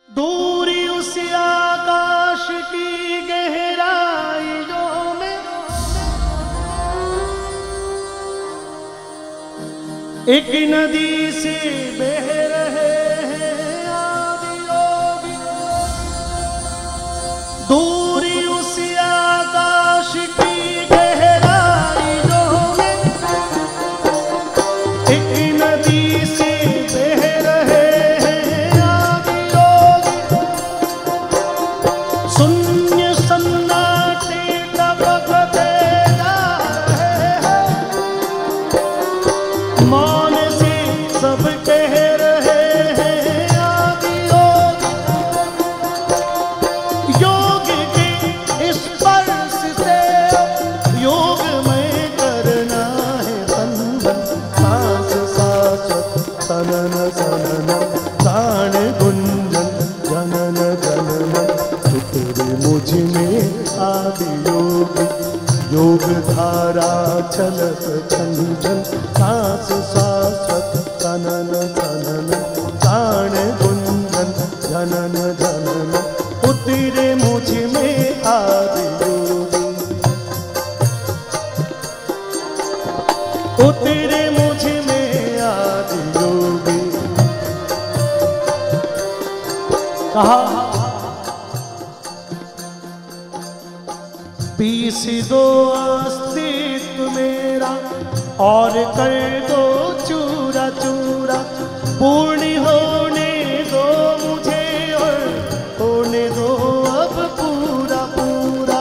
दूरी उस आकाश की गहराइयों में एक नदी से बह रहे हैं आदि योगी। दूरी उस आकाश की गहराइयों में एक नदी से बह रहे हैं आदि योगी। शून्य सन्नाटे टपकते जा रहे हैं, मौन से सब कह रहे हैं आदि योगी। योग के स्पर्श से योग में करना है बंधन। सांस शाश्वत सनन सनन प्राण गुंजन जनन जनन उतरे मुझ में आदि योगी। योग धारा चलत छंझन सांस शाश्वत सनन सनन प्राण गुंजन जनन जनन उतरे मुझ में आदि योगी। उतरे मुझ में आदि योगी। कहा पीस दो अस्तित्व मेरा और कर दो चूरा चूरा। पूर्ण होने दो मुझे और होने दो अब पूरा पूरा।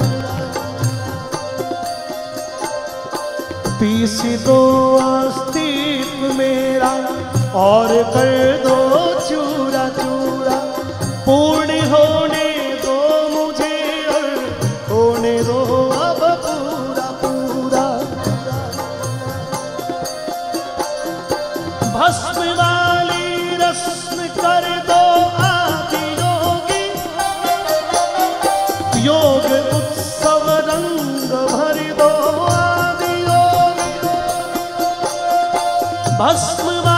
पीस दो अस्तित्व मेरा और कर दो चूरा चूरा। पूर्ण होने दो मुझे और होने दो अब पूरा पूरा। भस्म वाली रस्म कर दो आदि योगी। योग उत्सव रंग भर दो आदि योगी। भस्म